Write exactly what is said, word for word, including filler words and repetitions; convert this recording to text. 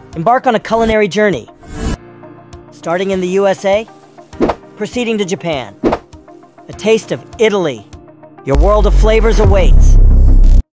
Embark on a culinary journey. Starting in the U S A, proceeding to Japan. A taste of Italy. Your world of flavors awaits.